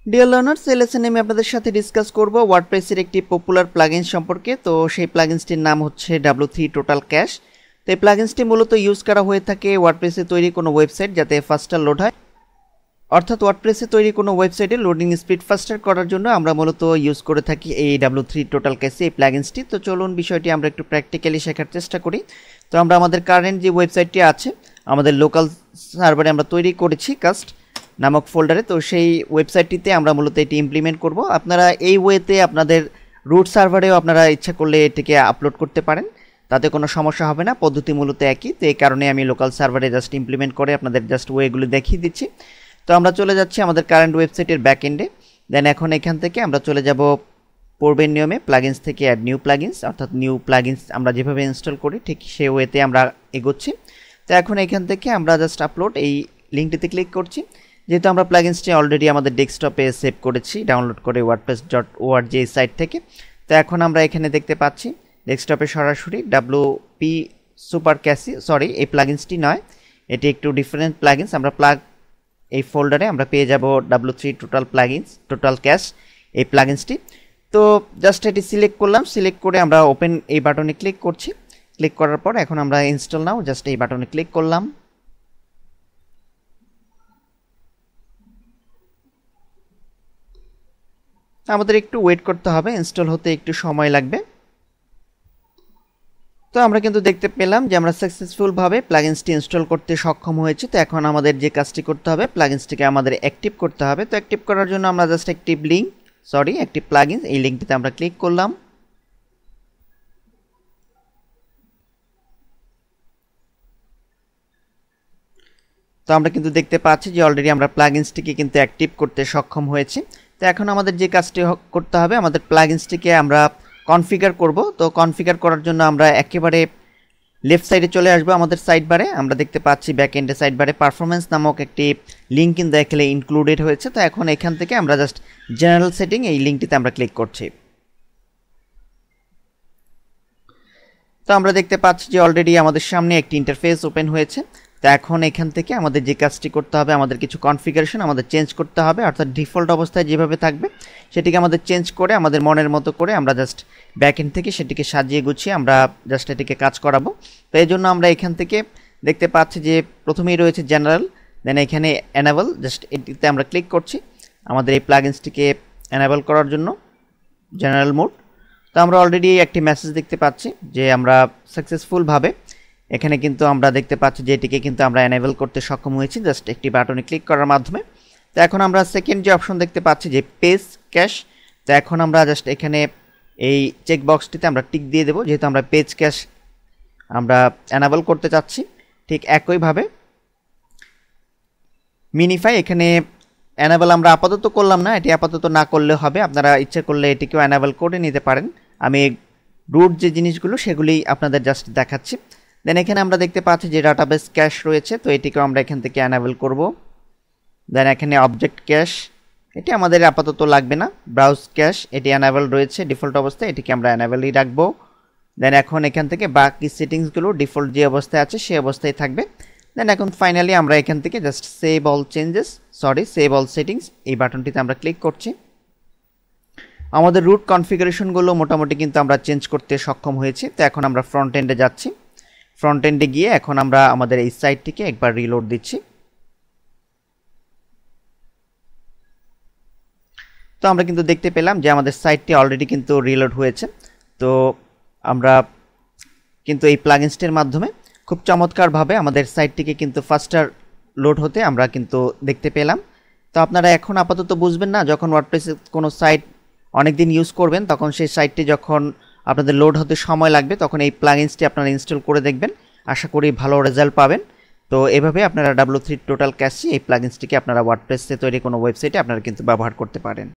Dear learners, এই লেসনে আমি আপনাদের সাথে ডিসকাস করব ওয়ার্ডপ্রেসের একটি পপুলার প্লাগইন সম্পর্কে। তো সেই প্লাগইনসটির নাম হচ্ছে W3 টোটাল ক্যাশ। তো এই প্লাগইনসটি মূলত ইউজ করা হয়ে থাকে ওয়ার্ডপ্রেসে তৈরি কোনো ওয়েবসাইট যাতে ফাস্টার লোড হয়, অর্থাৎ ওয়ার্ডপ্রেসে তৈরি কোনো ওয়েবসাইটে লোডিং স্পিড ফাস্টার করার জন্য আমরা মূলত ইউজ করে থাকি এই W3 টোটাল ক্যাশ এই প্লাগইনসটি। তো চলুন বিষয়টি আমরা একটু প্র্যাকটিক্যালি শেখার চেষ্টা করি। তো আমরা আমাদের কারেন্ট যে ওয়েবসাইটটি আছে আমাদের লোকাল সার্ভারে আমরা তৈরি করেছি কাস্ট নামক ফোল্ডারে, তো সেই ওয়েবসাইটটিতে আমরা মূলত এটি ইমপ্লিমেন্ট করব। আপনারা এই ওয়েতে আপনাদের রুট সার্ভারেও আপনারা ইচ্ছা করলে এটিকে আপলোড করতে পারেন, তাতে কোনো সমস্যা হবে না, পদ্ধতি মূলত একই। তো এই কারণে আমি লোকাল সার্ভারে জাস্ট ইমপ্লিমেন্ট করে আপনাদের জাস্ট ওয়েগুলো দেখিয়ে দিচ্ছি। তো আমরা চলে যাচ্ছি আমাদের কারেন্ট ওয়েবসাইটের ব্যাক এন্ডে। দেন এখন এখান থেকে আমরা চলে যাব পূর্বের নিয়মে প্লাগইনস থেকে অ্যাড নিউ প্লাগইনস, অর্থাৎ নিউ প্লাগইনস আমরা যেভাবে ইনস্টল করি ঠিক সেই ওয়েতে আমরা এগোচ্ছি। তো এখন এখান থেকে আমরা জাস্ট আপলোড এই লিঙ্কটিতে ক্লিক করছি। যেহেতু আমরা প্লাগইনসটি অলরেডি আমাদের ডেস্কটপে সেভ করেছি ডাউনলোড করে wordpress.org এই সাইট থেকে। তো এখন আমরা এখানে দেখতে পাচ্ছি ডেস্কটপে সরাসরি WP সুপার ক্যাশি, সরি এই প্লাগইনসটি নয়, এটি একটু ডিফারেন্ট প্লাগইনস। আমরা এই ফোল্ডারে আমরা পেয়ে যাব W3 total plugins total cash এই প্লাগইনসটি। তো জাস্ট এটি সিলেক্ট করলাম, সিলেক্ট করে আমরা ওপেন এই বাটনে ক্লিক করছি। ক্লিক করার পর এখন আমরা ইনস্টল নাও জাস্ট এই বাটনে ক্লিক করলাম। আমাদের একটু ওয়েট করতে হবে, ইনস্টল হতে একটু সময় লাগবে। তো আমরা কিন্তু দেখতে পেলাম যে আমরা সাকসেসফুলভাবে প্লাগইনসটি ইনস্টল করতে সক্ষম হয়েছি। তো এখন আমাদের যে কাজটি করতে হবে প্লাগইনসটিকে আমাদের অ্যাক্টিভ করতে হবে। তো অ্যাক্টিভ করার জন্য আমরা জাস্ট অ্যাক্টিভ প্লাগইনস এই লিঙ্কটিতে আমরা ক্লিক করলাম। তো আমরা কিন্তু দেখতে পাচ্ছি যে অলরেডি আমরা প্লাগইনসটিকে কিন্তু অ্যাক্টিভ করতে সক্ষম হয়েছি। তো এখন আমাদের যে কাজটি করতে হবে আমাদের প্লাগইনসটিকে আমরা কনফিগার করব। তো কনফিগার করার জন্য আমরা একেবারে লেফট সাইডে চলে আসবো আমাদের সাইড বারে। আমরা দেখতে পাচ্ছি ব্যাক এন্ডে সাইড বারে পারফরমেন্স নামক একটি লিঙ্ক কিন্তু এখানে ইনক্লুডেড হয়েছে। তো এখন এখান থেকে আমরা জাস্ট জেনারেল সেটিং এই লিঙ্কটিতে আমরা ক্লিক করছি। তো আমরা দেখতে পাচ্ছি যে অলরেডি আমাদের সামনে একটি ইন্টারফেস ওপেন হয়েছে। তো এখন এখান থেকে আমাদের যে কাজটি করতে হবে আমাদের কিছু কনফিগারেশন আমাদের চেঞ্জ করতে হবে, অর্থাৎ ডিফল্ট অবস্থায় যেভাবে থাকবে সেটিকে আমাদের চেঞ্জ করে আমাদের মনের মতো করে আমরা জাস্ট ব্যাক এন্ড থেকে সেটিকে সাজিয়ে গুছিয়ে আমরা জাস্ট এটিকে কাজ করাবো। তো এই জন্য আমরা এখান থেকে দেখতে পাচ্ছি যে প্রথমেই রয়েছে জেনারেল, দেন এখানে এনেবল, জাস্ট এটিতে আমরা ক্লিক করছি আমাদের এই প্লাগইনসটিকে এনেবল করার জন্য জেনারেল মোড। তো আমরা অলরেডি একটি মেসেজ দেখতে পাচ্ছি যে আমরা সাকসেসফুলভাবে এখানে কিন্তু আমরা দেখতে পাচ্ছি যে এটিকে কিন্তু আমরা এনেবল করতে সক্ষম হয়েছি জাস্ট একটি বাটনে ক্লিক করার মাধ্যমে। তো এখন আমরা সেকেন্ড যে অপশন দেখতে পাচ্ছি যে পেজ ক্যাশ, তো এখন আমরা জাস্ট এখানে এই চেক বক্সটিতে আমরা টিক দিয়ে দেবো, যেহেতু আমরা পেজ ক্যাশ আমরা এনেবল করতে চাচ্ছি। ঠিক একইভাবে মিনিফাই এখানে এনেবল আমরা আপাতত করলাম না, এটি আপাতত না করলে হবে, আপনারা ইচ্ছে করলে এটিকেও এনেবল করে নিতে পারেন। আমি রুট যে জিনিসগুলো সেগুলি আপনাদের জাস্ট দেখাচ্ছি। দেন এখানে আমরা দেখতে পাচ্ছি যে ডাটাবেস ক্যাশ রয়েছে, তো এটিকেও আমরা এখান থেকে এনেবল করব। দেন এখানে অবজেক্ট ক্যাশ, এটি আমাদের আপাতত লাগবে না। ব্রাউজ ক্যাশ এটি এনেবল রয়েছে ডিফল্ট অবস্থায়, এটিকে আমরা এনেবলই রাখবো। দেন এখন এখান থেকে বাকি সেটিংসগুলো ডিফল্ট যে অবস্থায় আছে সেই অবস্থায় থাকবে। দেন এখন ফাইনালি আমরা এখান থেকে জাস্ট সেভ অল সেটিংস এই বাটনটিতে আমরা ক্লিক করছি। আমাদের রুট কনফিগারেশনগুলো মোটামুটি কিন্তু আমরা চেঞ্জ করতে সক্ষম হয়েছি। তো এখন আমরা ফ্রন্ট এন্ডে যাচ্ছি, ফ্রন্ট এন্ডে গিয়ে এখন আমরা আমাদের এই সাইটটিকে একবার রিলোড দিচ্ছি। তো আমরা কিন্তু দেখতে পেলাম যে আমাদের সাইটটি অলরেডি কিন্তু রিলোড হয়েছে। তো আমরা কিন্তু এই প্লাগইনসটির মাধ্যমে খুব চমৎকারভাবে আমাদের সাইটটিকে কিন্তু ফাস্টার লোড হতে আমরা কিন্তু দেখতে পেলাম। তো আপনারা এখন আপাতত বুঝবেন না, যখন ওয়ার্ডপ্রেসে কোনো সাইট অনেকদিন ইউজ করবেন তখন সেই সাইটটি যখন আপনাদের লোড হতে সময় লাগবে তখন এই প্লাগইনসটি আপনারা ইনস্টল করে দেখবেন, আশা করি ভালো রেজাল্ট পাবেন। তো এভাবে আপনারা W3 টোটাল ক্যাশ এই প্লাগইনসটিকে আপনারা ওয়ার্ডপ্রেসে তৈরি কোনো ওয়েবসাইটে আপনারা কিন্তু ব্যবহার করতে পারেন।